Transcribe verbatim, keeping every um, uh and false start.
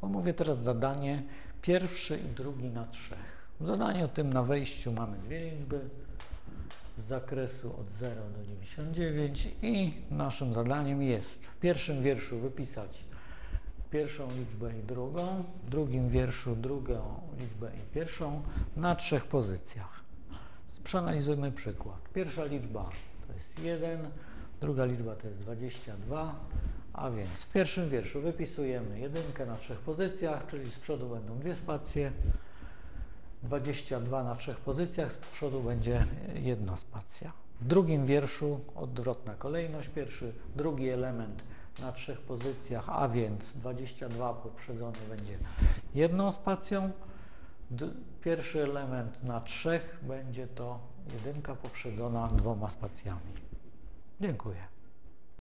Omówię teraz zadanie pierwszy i drugi na trzech. W zadaniu tym na wejściu mamy dwie liczby z zakresu od zera do dziewięćdziesięciu dziewięciu i naszym zadaniem jest w pierwszym wierszu wypisać pierwszą liczbę i drugą, w drugim wierszu drugą liczbę i pierwszą na trzech pozycjach. Przeanalizujmy przykład. Pierwsza liczba to jest jeden, druga liczba to jest dwadzieścia dwa, a więc w pierwszym wierszu wypisujemy jedynkę na trzech pozycjach, czyli z przodu będą dwie spacje, dwadzieścia dwa na trzech pozycjach, z przodu będzie jedna spacja. W drugim wierszu odwrotna kolejność, pierwszy, drugi element na trzech pozycjach, a więc dwadzieścia dwa poprzedzony będzie jedną spacją, pierwszy element na trzech będzie to jedynka poprzedzona dwoma spacjami. Dziękuję.